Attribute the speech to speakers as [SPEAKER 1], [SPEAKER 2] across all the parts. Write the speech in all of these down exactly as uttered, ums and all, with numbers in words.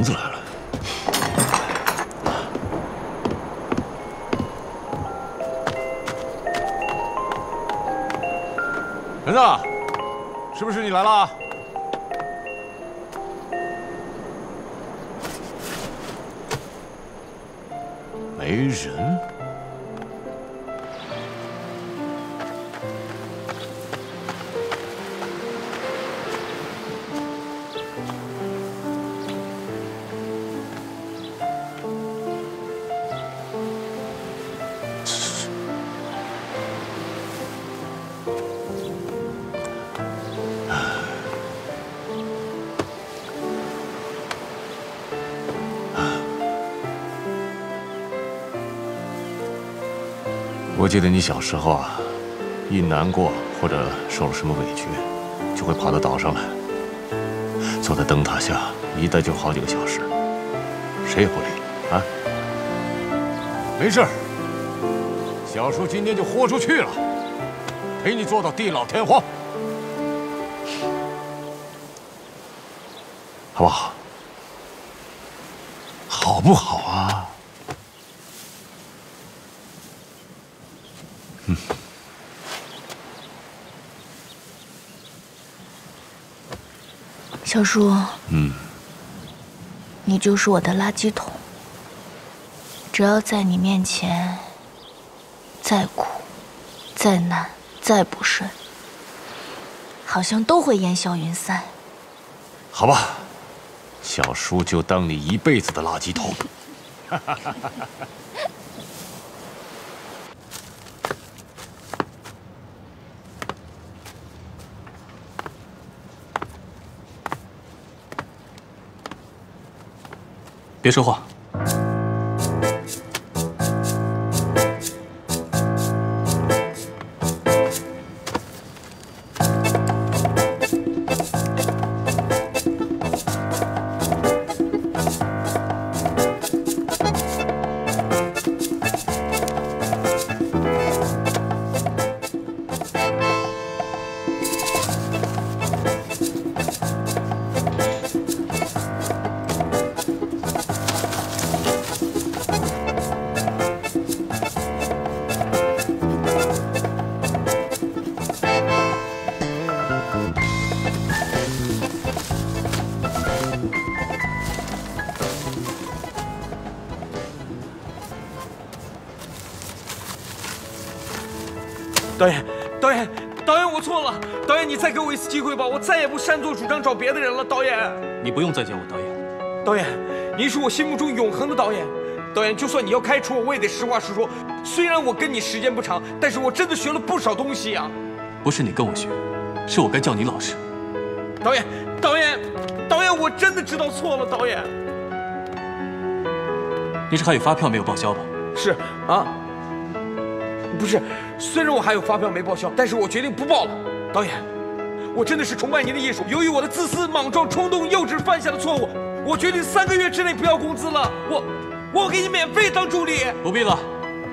[SPEAKER 1] 子来了。人子，是不是你来了？没人。 我记得你小时候啊，一难过或者受了什么委屈，就会跑到岛上来，坐在灯塔下一待就好几个小时，谁也不理你啊。没事，小叔今天就豁出去了，陪你做到地老天荒，好不好？好不好啊？ 嗯，
[SPEAKER 2] 小叔，
[SPEAKER 1] 嗯，
[SPEAKER 2] 你就是我的垃圾桶。只要在你面前，再苦、再难、再不顺，好像都会烟消云散。
[SPEAKER 1] 好吧，小叔就当你一辈子的垃圾桶。
[SPEAKER 3] 别说话。
[SPEAKER 4] 导演，导演，导演，我错了。导演，你再给我一次机会吧，我再也不擅作主张找别的人了。导演，
[SPEAKER 3] 你不用再叫我导演。
[SPEAKER 4] 导演，您是我心目中永恒的导演。导演，就算你要开除我，我也得实话实说。虽然我跟你时间不长，但是我真的学了不少东西啊。
[SPEAKER 3] 不是你跟我学，是我该叫你老师。
[SPEAKER 4] 导演，导演，导演，我真的知道错了。导演，
[SPEAKER 3] 你是还有发票没有报销吧？
[SPEAKER 4] 是啊。 不是，虽然我还有发票没报销，但是我决定不报了。导演，我真的是崇拜您的艺术。由于我的自私、莽撞、冲动、幼稚犯下的错误，我决定三个月之内不要工资了。我，我给你免费当助理。
[SPEAKER 3] 不必了。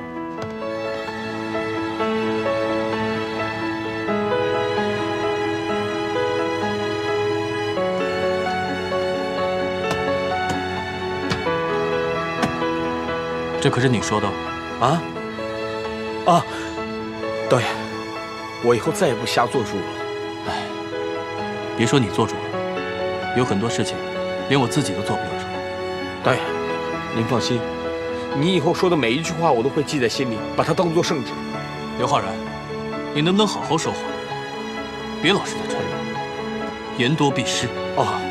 [SPEAKER 3] 这可是你说的
[SPEAKER 4] 啊。 啊，导演，我以后再也不瞎做主了。
[SPEAKER 3] 哎，别说你做主了，有很多事情连我自己都做不了主。
[SPEAKER 4] 导演，您放心，你以后说的每一句话我都会记在心里，把它当作圣旨。
[SPEAKER 3] 刘浩然，你能不能好好说话？别老是在传染，言多必失。
[SPEAKER 4] 哦。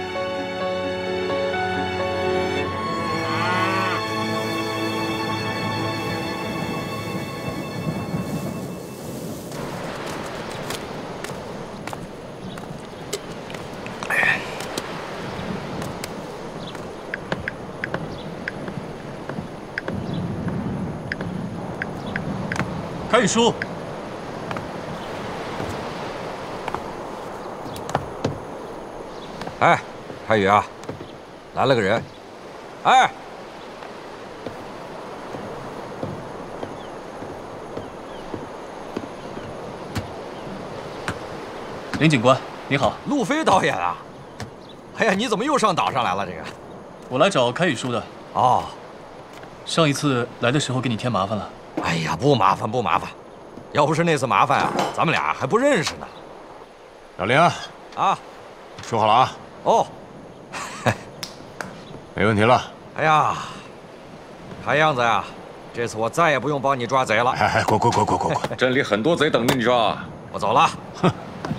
[SPEAKER 3] 看书。
[SPEAKER 5] 哎，海宇啊，来了个人。哎，
[SPEAKER 3] 林警官，你好。
[SPEAKER 5] 路飞导演啊！哎呀，你怎么又上岛上来了？这个。
[SPEAKER 3] 我来找开宇叔的。
[SPEAKER 5] 哦，
[SPEAKER 3] 上一次来的时候给你添麻烦了。
[SPEAKER 5] 哎呀，不麻烦不麻烦，要不是那次麻烦啊，咱们俩还不认识呢。
[SPEAKER 1] 小林啊，
[SPEAKER 5] 啊，
[SPEAKER 1] 说好了啊。
[SPEAKER 5] 哦，
[SPEAKER 1] 没问题了。
[SPEAKER 5] 哎呀，看样子呀，这次我再也不用帮你抓贼了。
[SPEAKER 1] 哎哎，滚滚滚滚滚滚！
[SPEAKER 4] 镇里很多贼等着你抓。
[SPEAKER 5] 我走了。哼。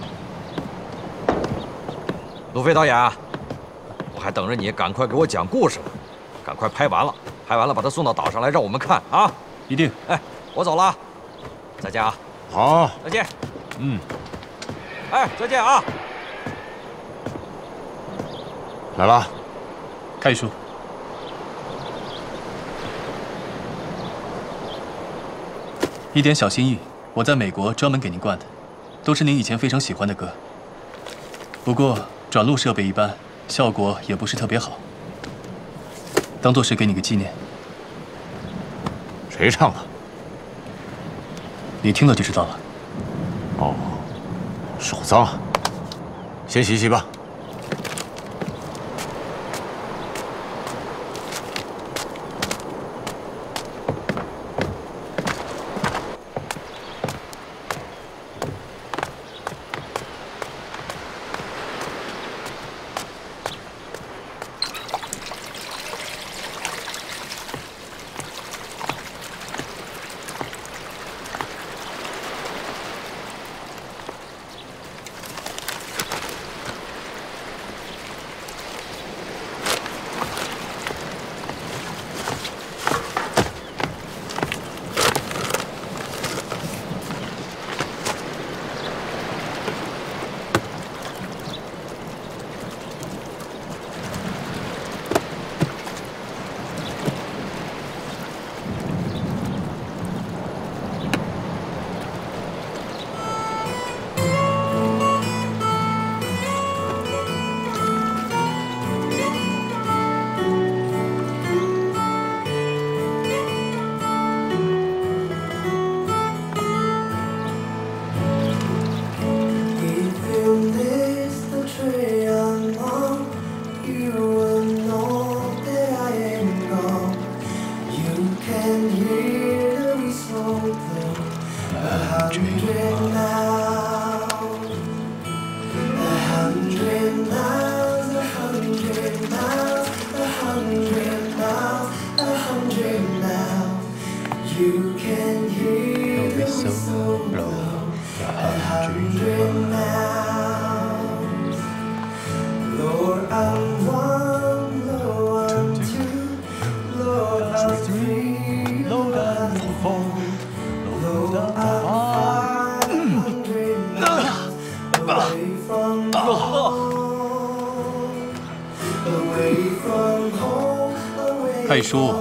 [SPEAKER 5] 路飞导演，我还等着你赶快给我讲故事呢，赶快拍完了，拍完了把它送到岛上来让我们看啊！
[SPEAKER 3] 一定。
[SPEAKER 5] 哎，我走了，再见啊！
[SPEAKER 1] 好，
[SPEAKER 5] 再见。
[SPEAKER 1] 嗯，
[SPEAKER 5] 哎，再见啊！
[SPEAKER 1] 来了，
[SPEAKER 3] 开宇叔。一点小心意，我在美国专门给您灌的，都是您以前非常喜欢的歌。不过转录设备一般，效果也不是特别好，当做是给你个纪念。
[SPEAKER 1] 谁唱的？
[SPEAKER 3] 你听了就知道了。
[SPEAKER 1] 哦，手脏啊，先洗洗吧。
[SPEAKER 3] 开宇叔，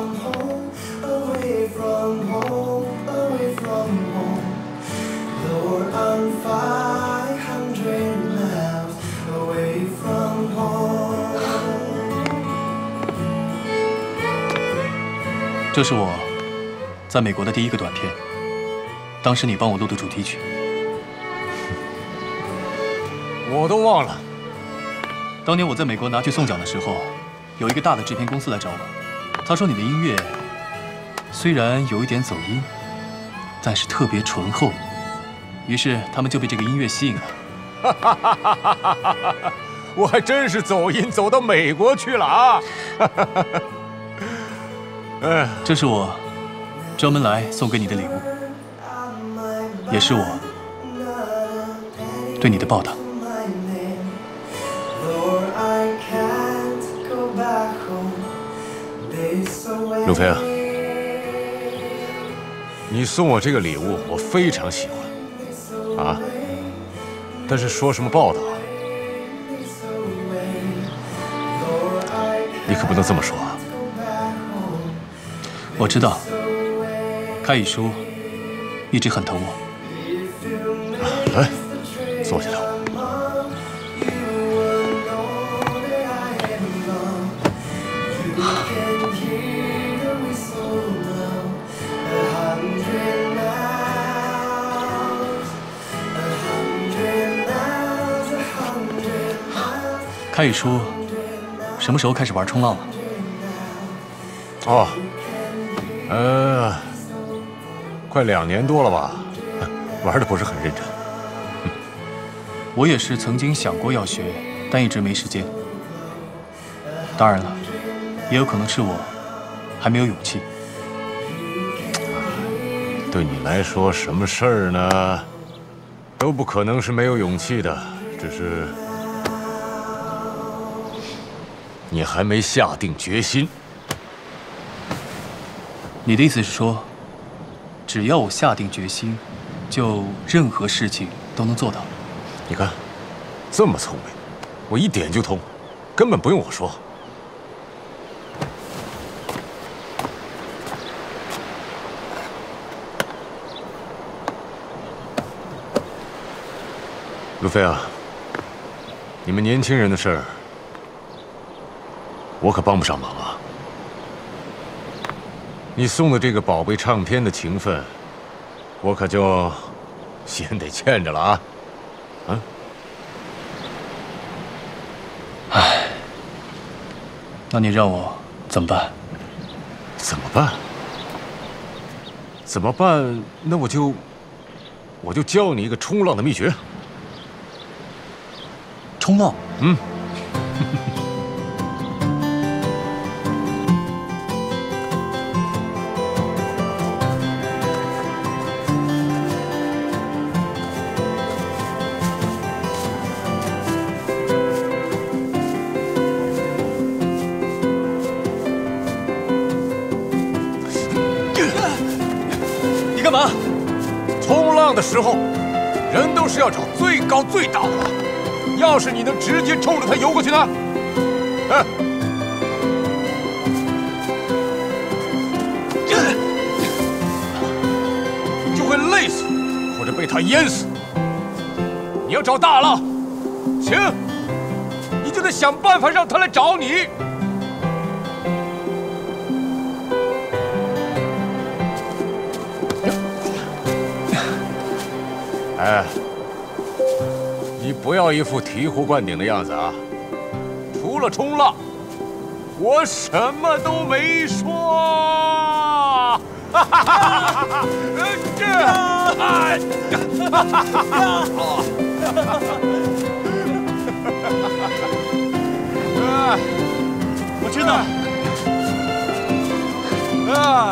[SPEAKER 3] 这是我在美国的第一个短片，当时你帮我录的主题曲。
[SPEAKER 1] 我都忘了。
[SPEAKER 3] 当年我在美国拿去送奖的时候，有一个大的制片公司来找我，他说你的音乐虽然有一点走音，但是特别醇厚，于是他们就被这个音乐吸引了。
[SPEAKER 1] 哈哈哈哈哈哈！我还真是走音走到美国去了啊！哈哈哈哈！哎，
[SPEAKER 3] 这是我专门来送给你的礼物，也是我对你的报答。
[SPEAKER 1] 路飞啊，你送我这个礼物，我非常喜欢啊。但是说什么报答，你可不能这么说啊。
[SPEAKER 3] 我知道，开宇叔一直很疼我。
[SPEAKER 1] 来，坐下来。
[SPEAKER 3] 开宇叔什么时候开始玩冲浪了？
[SPEAKER 1] 哦，呃，快两年多了吧，玩的不是很认真。
[SPEAKER 3] 我也是曾经想过要学，但一直没时间。当然了，也有可能是我还没有勇气。
[SPEAKER 1] 对你来说，什么事儿呢，都不可能是没有勇气的，只是你还没下定决心。
[SPEAKER 3] 你的意思是说，只要我下定决心，就任何事情都能做到？
[SPEAKER 1] 你看，这么聪明，我一点就通，根本不用我说。路飞啊，你们年轻人的事儿，我可帮不上忙啊。你送的这个宝贝唱片的情分，我可就先得欠着了啊。啊！
[SPEAKER 3] 唉，那你让我怎么办？
[SPEAKER 1] 怎么办？怎么办？那我就我就教你一个冲浪的秘诀。
[SPEAKER 3] 冲浪？
[SPEAKER 1] 嗯。
[SPEAKER 3] 你干嘛？
[SPEAKER 1] 冲浪的时候，人都是要找最高最大的浪。要是你能直接冲着它游过去呢？嗯，就会累死，或者被它淹死。你要找大浪，行，你就得想办法让它来找你。哎。你不要一副醍醐灌顶的样子啊！除了冲浪，我什么都没说。哈哈哈哈哈！这，哎，哈哈哈哈哈！
[SPEAKER 3] 我知道。
[SPEAKER 1] 啊！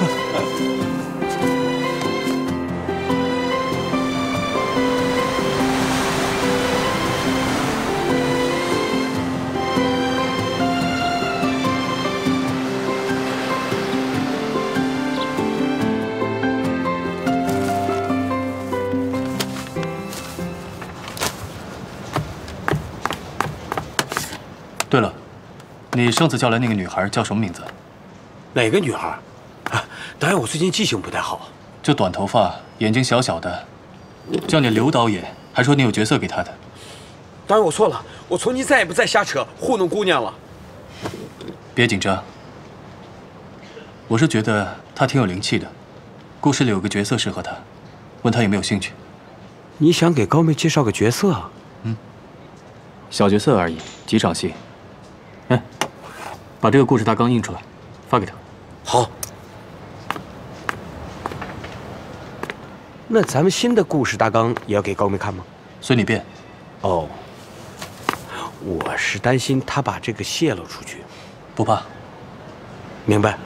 [SPEAKER 3] 对了，你上次叫来那个女孩叫什么名字？
[SPEAKER 4] 哪个女孩？啊，导演，我最近记性不太好。
[SPEAKER 3] 就短头发，眼睛小小的，叫你刘导演，还说你有角色给她的。
[SPEAKER 4] 导演，我错了，我从今再也不再瞎扯糊弄姑娘了。
[SPEAKER 3] 别紧张，我是觉得她挺有灵气的，故事里有个角色适合她，问她有没有兴趣。
[SPEAKER 4] 你想给高妹介绍个角色啊？
[SPEAKER 3] 嗯，小角色而已，几场戏。哎，把这个故事大纲印出来，发给她。
[SPEAKER 4] 好。那咱们新的故事大纲也要给高妹看吗？
[SPEAKER 3] 随你便。
[SPEAKER 4] 哦，我是担心她把这个泄露出去。
[SPEAKER 3] 不怕。
[SPEAKER 4] 明白。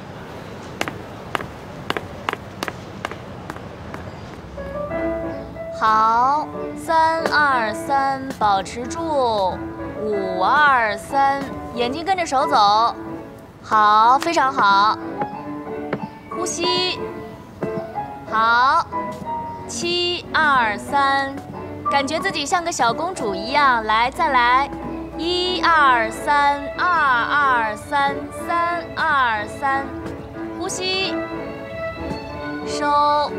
[SPEAKER 2] 好，三二三，保持住。五二三，眼睛跟着手走。好，非常好。呼吸。好。七二三，感觉自己像个小公主一样。来，再来。一二三，二二三，三二三。呼吸。收。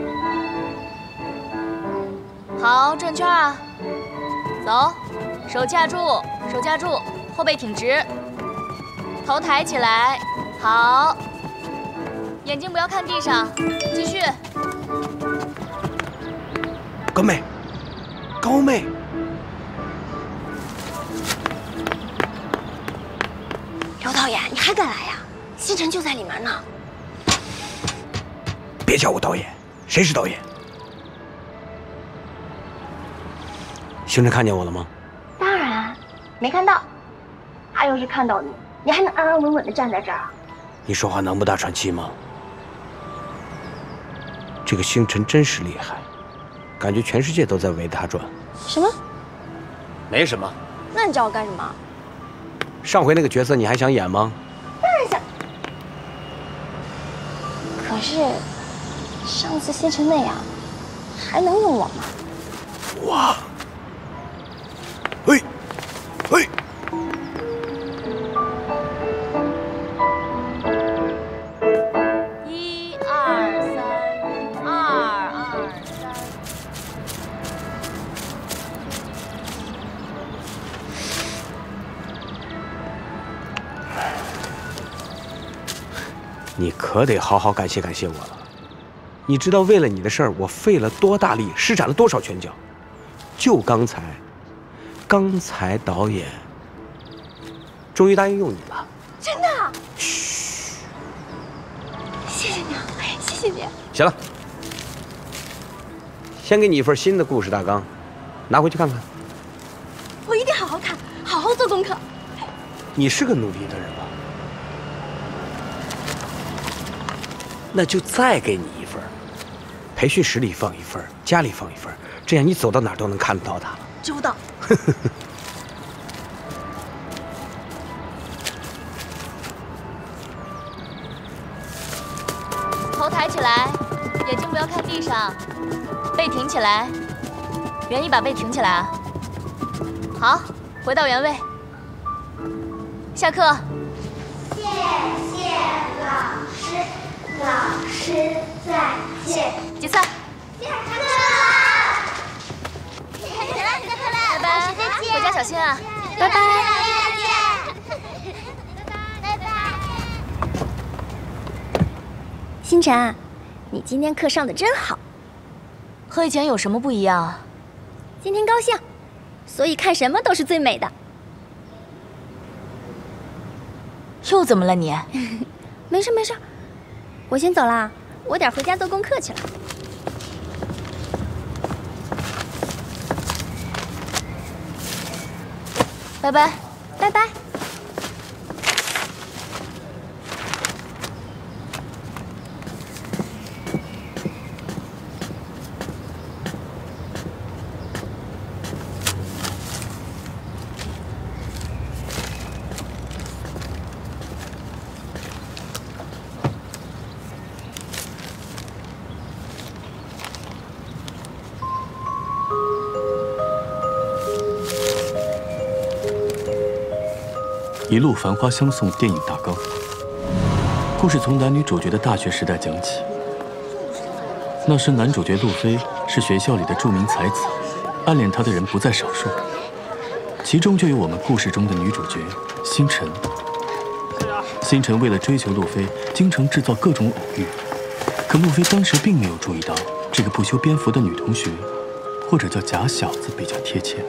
[SPEAKER 2] 好，转圈啊！走，手架住，手架住，后背挺直，头抬起来。好，眼睛不要看地上，继续。
[SPEAKER 4] 高妹，高妹，
[SPEAKER 6] 刘导演，你还敢来呀？ 星辰就在里面呢。
[SPEAKER 4] 别叫我导演，谁是导演？星辰看见我了吗？
[SPEAKER 6] 当然，没看到。他要是看到你，你还能安安稳稳的站在这儿？
[SPEAKER 4] 你说话能不大喘气吗？这个星辰真是厉害，感觉全世界都在围他转。
[SPEAKER 6] 什么？
[SPEAKER 4] 没什么。
[SPEAKER 6] 那你叫我干什么？
[SPEAKER 4] 上回那个角色你还想演吗？
[SPEAKER 6] 当然想。可是上次星辰那样，还能用我吗？
[SPEAKER 4] 哇！嘿，嘿。
[SPEAKER 2] 一二三，二二三。
[SPEAKER 4] 你可得好好感谢感谢我了。你知道为了你的事儿，我费了多大力，施展了多少拳脚？就刚才，刚才导演终于答应用你了。
[SPEAKER 6] 真的？嘘，谢谢你啊，谢谢你。
[SPEAKER 4] 行了，先给你一份新的故事大纲，拿回去看看。
[SPEAKER 6] 我一定好好看，好好做功课。
[SPEAKER 4] 你是个努力的人吧？那就再给你一份，培训室里放一份，家里放一份，这样你走到哪儿都能看得到他了。
[SPEAKER 6] 周到。
[SPEAKER 2] 头抬起来，眼睛不要看地上，背挺起来，原一把背挺起来啊。好，回到原位。下课。
[SPEAKER 6] 谢谢老师，老师再见。
[SPEAKER 2] 解散。
[SPEAKER 6] 下课。
[SPEAKER 2] 拜拜，回家小心啊。
[SPEAKER 6] 拜拜。 拜拜。星辰，你今天课上的真好。
[SPEAKER 2] 和以前有什么不一样啊？
[SPEAKER 6] 今天高兴，所以看什么都是最美的。
[SPEAKER 2] 又怎么了你？
[SPEAKER 6] 没事没事，我先走了，我得回家做功课去了。
[SPEAKER 2] 拜拜，
[SPEAKER 6] 拜拜。
[SPEAKER 3] 一路繁花相送电影大纲。故事从男女主角的大学时代讲起。那时男主角路飞是学校里的著名才子，暗恋他的人不在少数，其中就有我们故事中的女主角星辰。星辰为了追求路飞，经常制造各种偶遇，可路飞当时并没有注意到这个不修边幅的女同学，或者叫假小子比较贴切。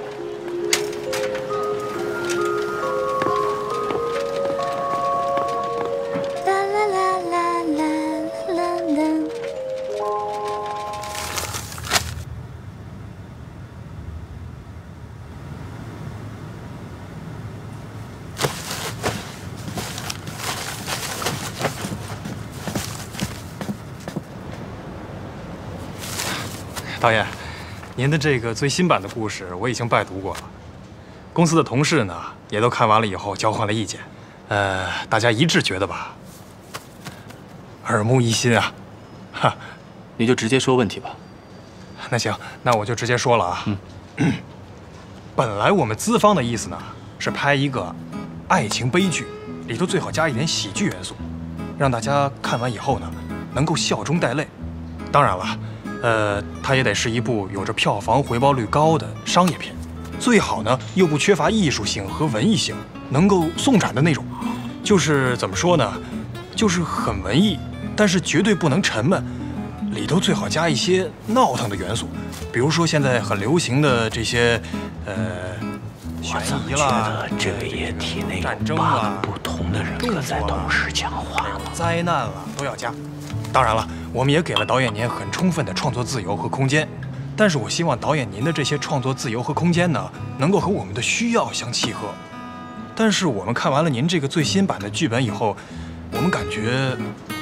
[SPEAKER 7] 导演，您的这个最新版的故事我已经拜读过了，公司的同事呢也都看完了以后交换了意见，呃，大家一致觉得吧，耳目一新啊，哈，
[SPEAKER 3] 你就直接说问题吧。
[SPEAKER 7] 那行，那我就直接说了啊。嗯，本来我们资方的意思呢是拍一个爱情悲剧，里头最好加一点喜剧元素，让大家看完以后呢能够笑中带泪。当然了。呃，它也得是一部有着票房回报率高的商业片，最好呢又不缺乏艺术性和文艺性，能够送展的那种。就是怎么说呢，就是很文艺，但是绝对不能沉闷，里头最好加一些闹腾的元素，比如说现在很流行的这些，呃， 悬疑了，
[SPEAKER 8] 这个液体内
[SPEAKER 7] 战争
[SPEAKER 8] 有八
[SPEAKER 7] 了，
[SPEAKER 8] 个不同的人格在同时讲话了，
[SPEAKER 7] 灾难了都要加。当然了，我们也给了导演您很充分的创作自由和空间，但是我希望导演您的这些创作自由和空间呢，能够和我们的需要相契合。但是我们看完了您这个最新版的剧本以后，我们感觉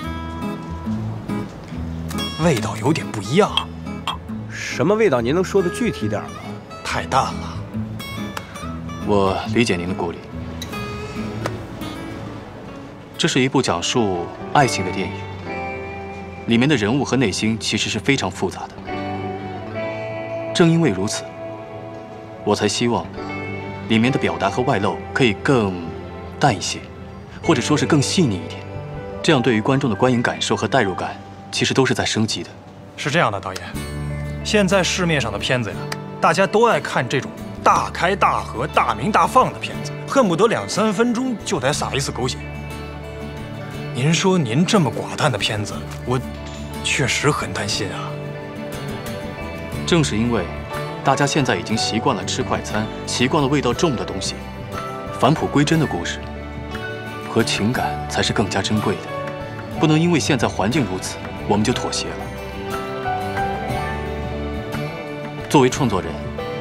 [SPEAKER 7] 味道有点不一样。
[SPEAKER 9] 什么味道？您能说的具体点吗？
[SPEAKER 7] 太淡了。
[SPEAKER 3] 我理解您的顾虑。这是一部讲述爱情的电影，里面的人物和内心其实是非常复杂的。正因为如此，我才希望里面的表达和外露可以更淡一些，或者说是更细腻一点。这样对于观众的观影感受和代入感，其实都是在升级的。
[SPEAKER 7] 是这样的，导演，现在市面上的片子呀，大家都爱看这种大开大合、大鸣大放的片子，恨不得两三分钟就得撒一次狗血。您说您这么寡淡的片子，我确实很担心啊。
[SPEAKER 3] 正是因为大家现在已经习惯了吃快餐，习惯了味道重的东西，返璞归真的故事和情感才是更加珍贵的。不能因为现在环境如此，我们就妥协了。作为创作人，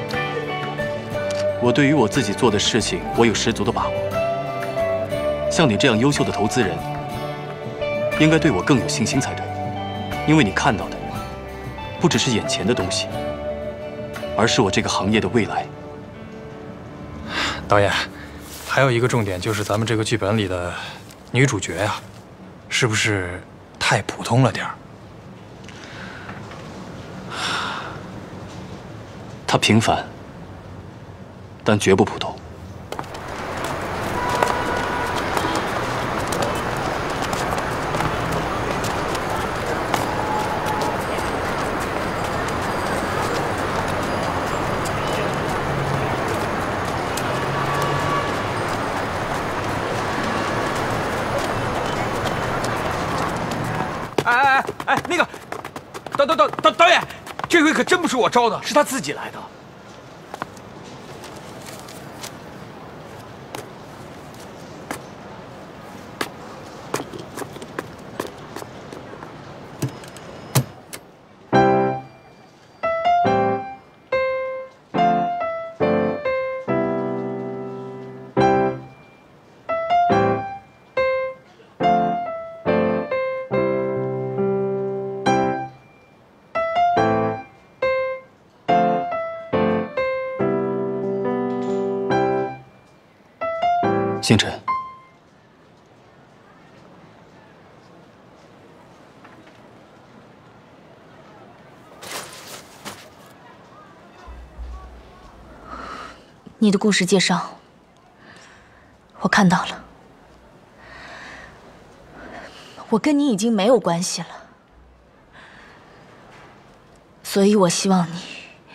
[SPEAKER 3] 我对于我自己做的事情，我有十足的把握。像你这样优秀的投资人，应该对我更有信心才对，因为你看到的不只是眼前的东西，而是我这个行业的未来。
[SPEAKER 7] 导演，还有一个重点就是咱们这个剧本里的女主角呀，是不是太普通了点儿？
[SPEAKER 3] 她平凡，但绝不普通。
[SPEAKER 4] 哎哎哎哎，那个，导导导导导演，这回可真不是我招的，是他自己来的。
[SPEAKER 3] 星辰，
[SPEAKER 2] 你的故事介绍，我看到了。我跟你已经没有关系了，所以我希望你，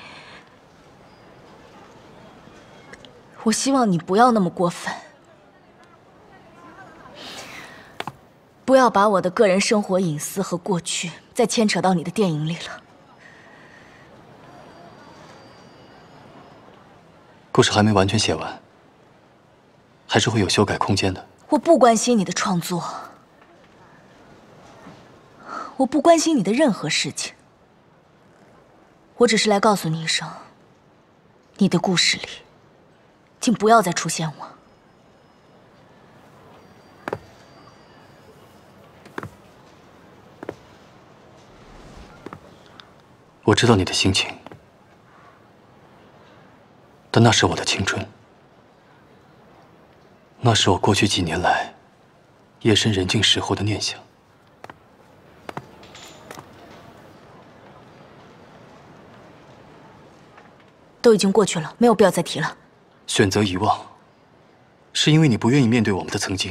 [SPEAKER 2] 我希望你不要那么过分。不要把我的个人生活隐私和过去再牵扯到你的电影里了。
[SPEAKER 3] 故事还没完全写完，还是会有修改空间的。
[SPEAKER 2] 我不关心你的创作，我不关心你的任何事情。我只是来告诉你一声，你的故事里，请不要再出现我。
[SPEAKER 3] 我知道你的心情，但那是我的青春，那是我过去几年来夜深人静时候的念想。
[SPEAKER 2] 都已经过去了，没有必要再提了。
[SPEAKER 3] 选择遗忘，是因为你不愿意面对我们的曾经。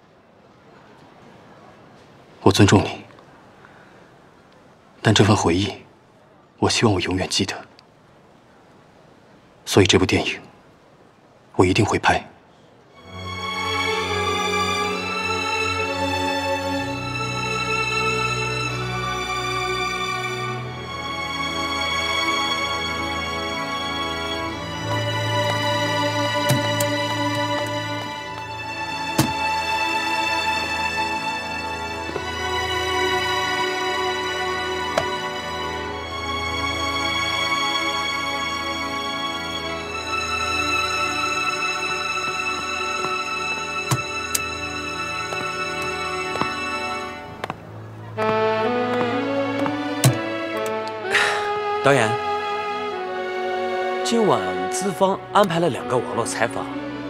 [SPEAKER 3] 我尊重你，但这份回忆，我希望我永远记得。所以这部电影，我一定会拍。
[SPEAKER 9] 导演，今晚资方安排了两个网络采访。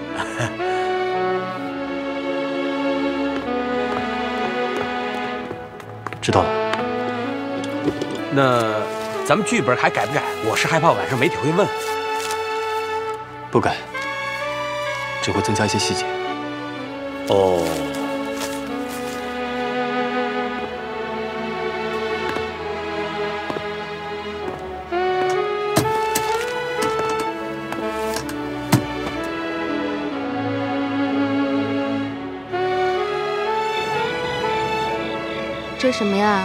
[SPEAKER 3] 知道了。
[SPEAKER 9] 那咱们剧本还改不改？我是害怕晚上媒体会问。
[SPEAKER 3] 不改，只会增加一些细节。
[SPEAKER 9] 哦。
[SPEAKER 10] 这什么呀？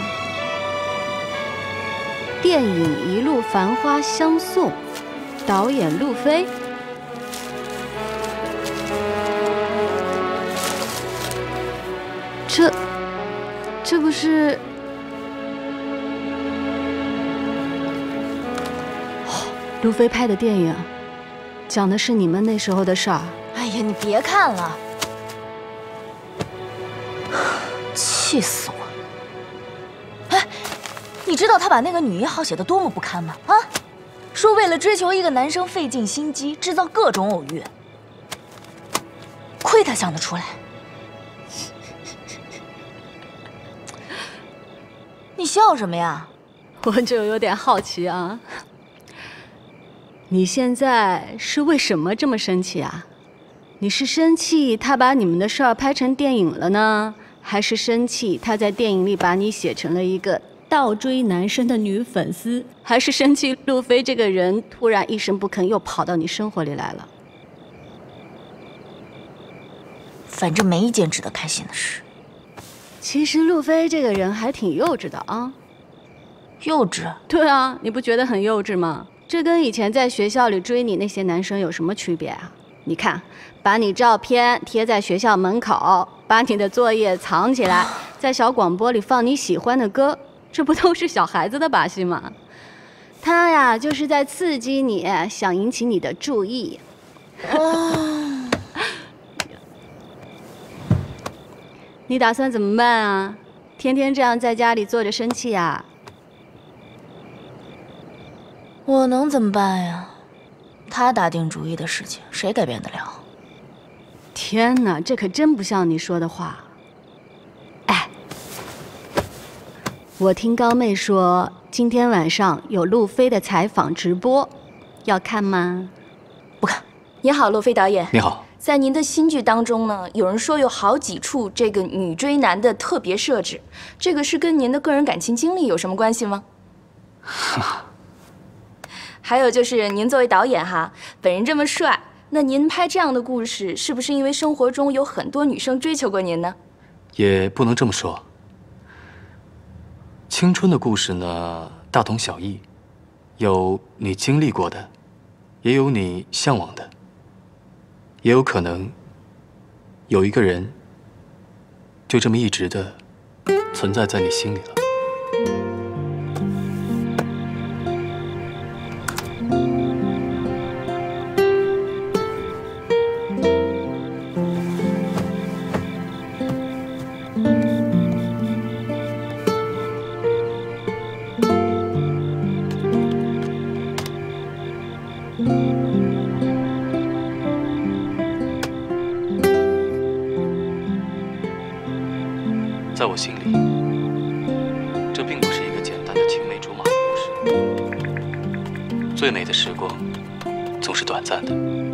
[SPEAKER 10] 电影《一路繁花》相送，导演路飞。这，这不是？哦，路飞拍的电影，讲的是你们那时候的事儿。
[SPEAKER 2] 哎呀，你别看了，气死我！你知道他把那个女一号写得多么不堪吗？啊，说为了追求一个男生费尽心机，制造各种偶遇。亏他想得出来。你笑什么呀？
[SPEAKER 10] 我就有点好奇啊。你现在是为什么这么生气啊？你是生气他把你们的事儿拍成电影了呢，还是生气他在电影里把你写成了一个倒追男生的女粉丝，还是生气路飞这个人突然一声不吭又跑到你生活里来了？
[SPEAKER 2] 反正没一件值得开心的事。
[SPEAKER 10] 其实路飞这个人还挺幼稚的啊。
[SPEAKER 2] 幼稚？
[SPEAKER 10] 对啊，你不觉得很幼稚吗？这跟以前在学校里追你那些男生有什么区别啊？你看，把你照片贴在学校门口，把你的作业藏起来，在小广播里放你喜欢的歌。这不都是小孩子的把戏吗？他呀，就是在刺激你，想引起你的注意。哦、你打算怎么办啊？天天这样在家里坐着生气啊？
[SPEAKER 2] 我能怎么办呀？他打定主意的事情，谁改变得了？
[SPEAKER 10] 天哪，这可真不像你说的话。哎。我听高妹说，今天晚上有路飞的采访直播，要看吗？
[SPEAKER 2] 不看。
[SPEAKER 11] 你好，路飞导演。
[SPEAKER 3] 你好。
[SPEAKER 11] 在您的新剧当中呢，有人说有好几处这个女追男的特别设置，这个是跟您的个人感情经历有什么关系吗？还有就是您作为导演哈，本人这么帅，那您拍这样的故事，是不是因为生活中有很多女生追求过您呢？
[SPEAKER 3] 也不能这么说。青春的故事呢，大同小异，有你经历过的，也有你向往的，也有可能有一个人就这么一直的存在在你心里了。在我心里，这并不是一个简单的青梅竹马的故事。最美的时光总是短暂的，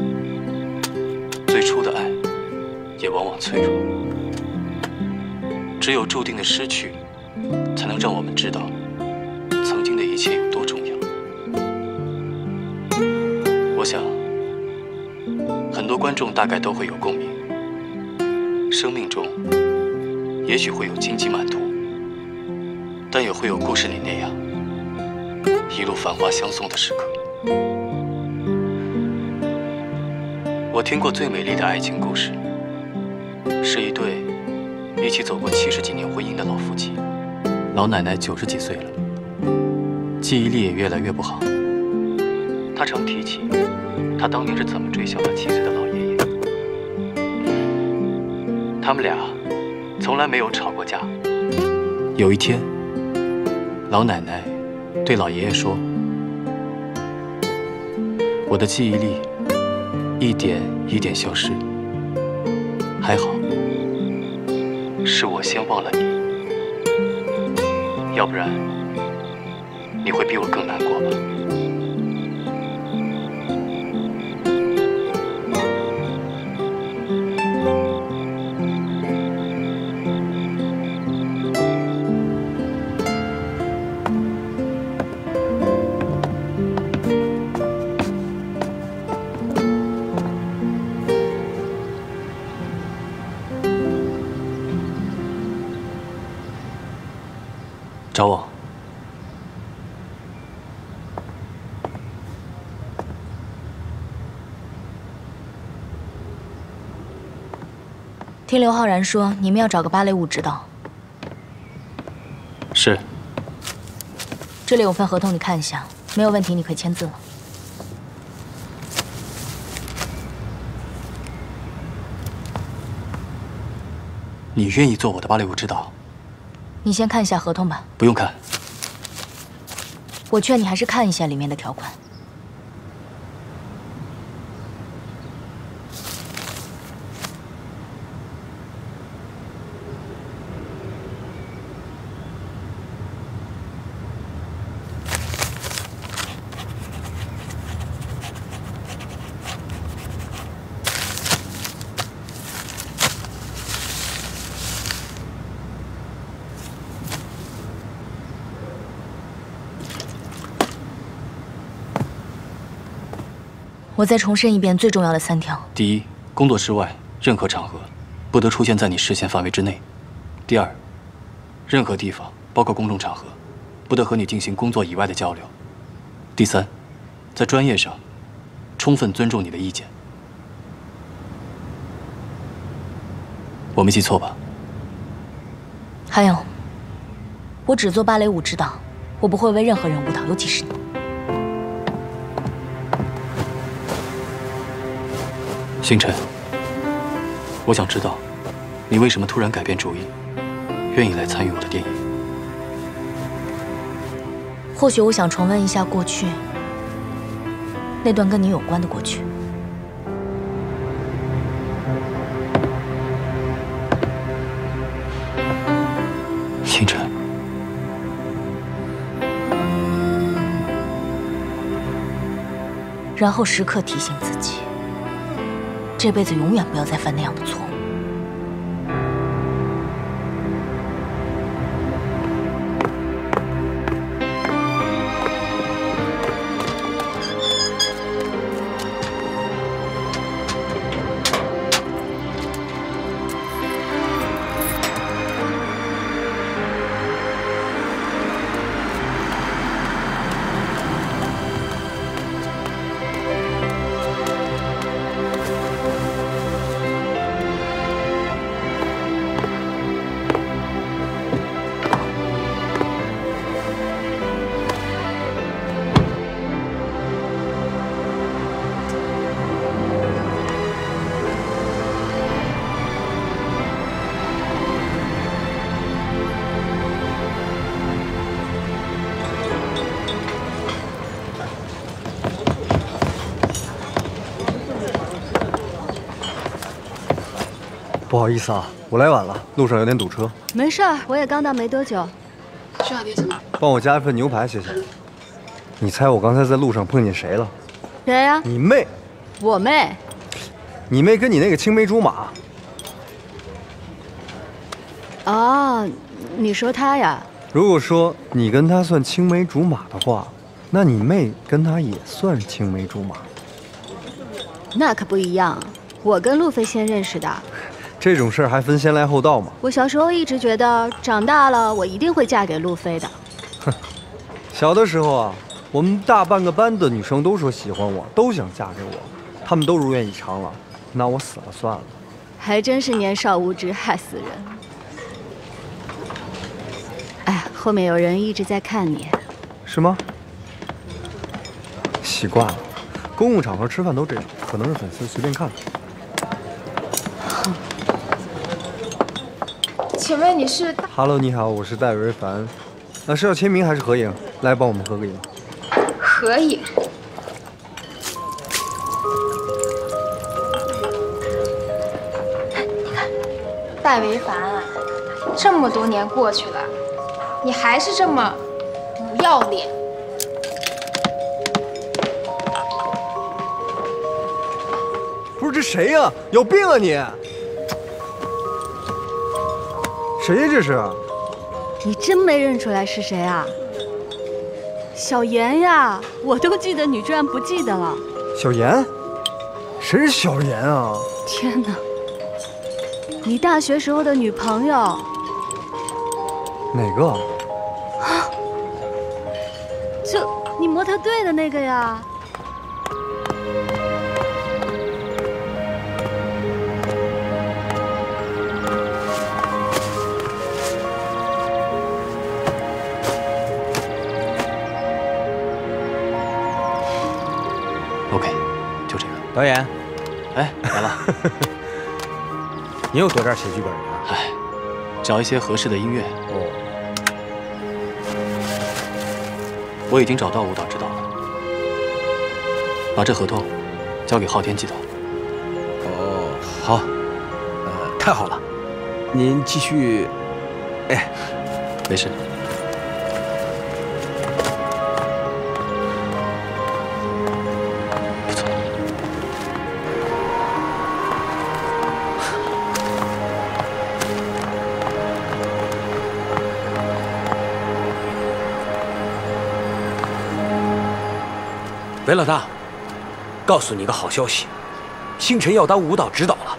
[SPEAKER 3] 最初的爱也往往脆弱。只有注定的失去，才能让我们知道曾经的一切有多重要。我想，很多观众大概都会有共鸣。生命中也许会有荆棘满途，但也会有故事里那样一路繁花相送的时刻。我听过最美丽的爱情故事，是一对一起走过七十几年婚姻的老夫妻。老奶奶九十几岁了，记忆力也越来越不好。她常提起她当年是怎么追小她七岁的老爷爷。他们俩从来没有吵过架。有一天，老奶奶对老爷爷说：“ 我的记忆力一点一点消失，还好，是我先忘了你，要不然你会比我更难过吧。 找我。
[SPEAKER 2] 听刘浩然说，你们要找个芭蕾舞指导。
[SPEAKER 3] 是。
[SPEAKER 2] 这里有份合同，你看一下，没有问题，你可以签字了。
[SPEAKER 3] 你愿意做我的芭蕾舞指导？
[SPEAKER 2] 你先看一下合同吧。
[SPEAKER 3] 不用看。
[SPEAKER 2] 我劝你还是看一下里面的条款。我再重申一遍最重要的三条：
[SPEAKER 3] 第一，工作之外任何场合不得出现在你视线范围之内；第二，任何地方，包括公众场合，不得和你进行工作以外的交流；第三，在专业上充分尊重你的意见。我没记错吧？
[SPEAKER 2] 还有，我只做芭蕾舞指导，我不会为任何人舞蹈，尤其是你。
[SPEAKER 3] 星辰，我想知道，你为什么突然改变主意，愿意来参与我的电影？
[SPEAKER 2] 或许我想重温一下过去，那段跟你有关的过去。
[SPEAKER 3] 星辰，
[SPEAKER 2] 然后时刻提醒自己。 这辈子永远不要再犯那样的错误。
[SPEAKER 12] 不好意思啊，我来晚了，路上有点堵车。
[SPEAKER 10] 没事儿，我也刚到没多久。
[SPEAKER 13] 需要点什么？
[SPEAKER 12] 帮我加一份牛排，谢谢。你猜我刚才在路上碰见谁了？
[SPEAKER 10] 谁呀？
[SPEAKER 12] 你妹！
[SPEAKER 10] 我妹？
[SPEAKER 12] 你妹跟你那个青梅竹马。
[SPEAKER 10] 哦，你说她呀？
[SPEAKER 12] 如果说你跟她算青梅竹马的话，那你妹跟她也算青梅竹马。
[SPEAKER 10] 那可不一样，我跟路飞先认识的。
[SPEAKER 12] 这种事儿还分先来后到吗？
[SPEAKER 10] 我小时候一直觉得，长大了我一定会嫁给路飞的。
[SPEAKER 12] 哼，小的时候啊，我们大半个班的女生都说喜欢我，都想嫁给我，她们都如愿以偿了。那我死了算了。
[SPEAKER 10] 还真是年少无知，害死人。哎呀，后面有人一直在看你。
[SPEAKER 12] 是吗？习惯了，公共场合吃饭都这样，可能是粉丝随便看看。
[SPEAKER 13] 请问你是
[SPEAKER 12] ？Hello， 你好，我是戴维凡。那是要签名还是合影？来，帮我们合个影。
[SPEAKER 13] 合影。 戴维凡啊，这么多年过去了，你还是这么不要脸。
[SPEAKER 12] 不是这谁呀、啊？有病啊你！谁呀这是？
[SPEAKER 10] 你真没认出来是谁啊？小妍呀，我都记得，你居然不记得了。
[SPEAKER 12] 小妍？谁是小妍啊？
[SPEAKER 10] 天哪！你大学时候的女朋友。
[SPEAKER 12] 哪个？
[SPEAKER 10] 啊！就你模特队的那个呀。
[SPEAKER 3] OK， 就这个。
[SPEAKER 9] 导演，
[SPEAKER 3] 哎，来了。
[SPEAKER 9] 你又躲这儿写剧本呢？
[SPEAKER 3] 哎，找一些合适的音乐。
[SPEAKER 9] 哦。
[SPEAKER 3] 我已经找到舞蹈指导了，把这合同交给昊天集团。
[SPEAKER 9] 哦，好。呃，太好了。您继续。哎，
[SPEAKER 3] 没事。
[SPEAKER 9] 韦老大，告诉你个好消息，星辰要当舞蹈指导了。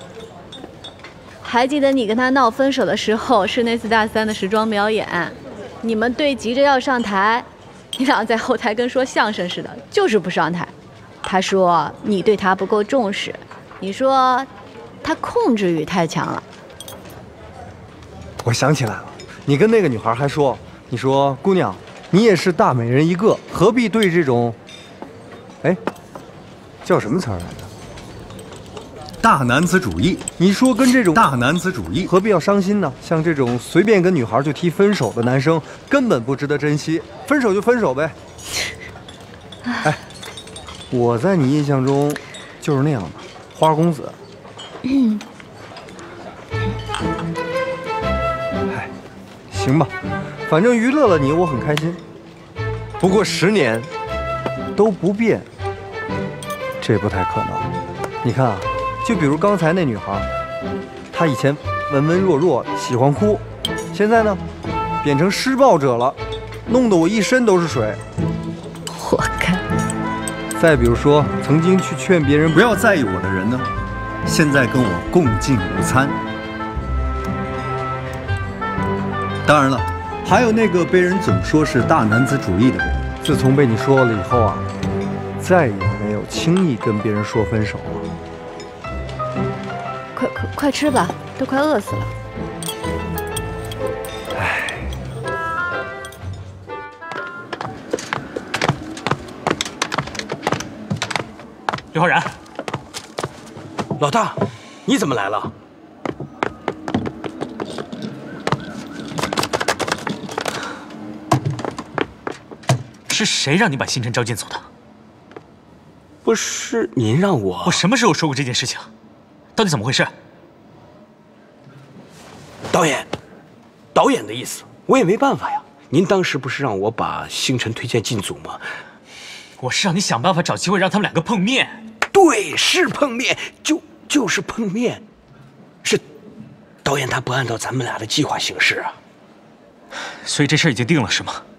[SPEAKER 10] 还记得你跟他闹分手的时候，是那次大三的时装表演，你们队急着要上台，你俩在后台跟说相声似的，就是不上台。他说你对他不够重视，你说他控制欲太强了。
[SPEAKER 12] 我想起来了，你跟那个女孩还说，你说姑娘，你也是大美人一个，何必对这种。哎，叫什么词儿来着？
[SPEAKER 14] 大男子主义。
[SPEAKER 12] 你说跟这种
[SPEAKER 14] 大男子主义，
[SPEAKER 12] 何必要伤心呢？像这种随便跟女孩就提分手的男生，根本不值得珍惜。分手就分手呗。哎，我在你印象中就是那样的，花公子。
[SPEAKER 10] 嗯。
[SPEAKER 12] 哎，行吧，反正娱乐了你，我很开心。不过十年。都不变，这不太可能。你看啊，就比如刚才那女孩，她以前文文弱弱，喜欢哭，现在呢，变成施暴者了，弄得我一身都是水。
[SPEAKER 10] 活该。
[SPEAKER 12] 再比如说，曾经去劝别人
[SPEAKER 14] 不要在意我的人呢，现在跟我共进午餐。当然了，还有那个被人总说是大男子主义的人。
[SPEAKER 12] 自从被你说了以后啊，再也没有轻易跟别人说分手了。
[SPEAKER 10] 快快快吃吧，都快饿死了。
[SPEAKER 12] 唉，
[SPEAKER 9] 刘浩然，老大，你怎么来了？
[SPEAKER 15] 是谁让你把星辰召进走的？
[SPEAKER 9] 不是您让我……
[SPEAKER 15] 我什么时候说过这件事情？到底怎么回事？
[SPEAKER 9] 导演，导演的意思我也没办法呀。您当时不是让我把星辰推荐进组吗？
[SPEAKER 15] 我是让你想办法找机会让他们两个碰面。
[SPEAKER 9] 对，是碰面，就就是碰面。是导演他不按照咱们俩的计划行事啊。
[SPEAKER 15] 所以这事已经定了是吗？